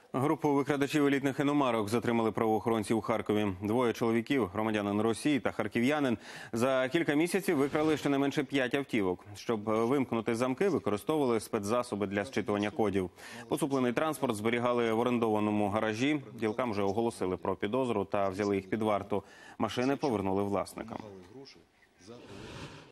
Групу викрадачів елітних іномарок затримали правоохоронці у Харкові. Двоє чоловіків, громадянин Росії та харків'янин, за кілька місяців викрали щонайменше 5 автівок. Щоб вимкнути замки, використовували спецзасоби для зчитування кодів. Поцуплений транспорт зберігали в орендованому гаражі. Ділкам вже оголосили про підозру та взяли їх під варту. Машини повернули власникам.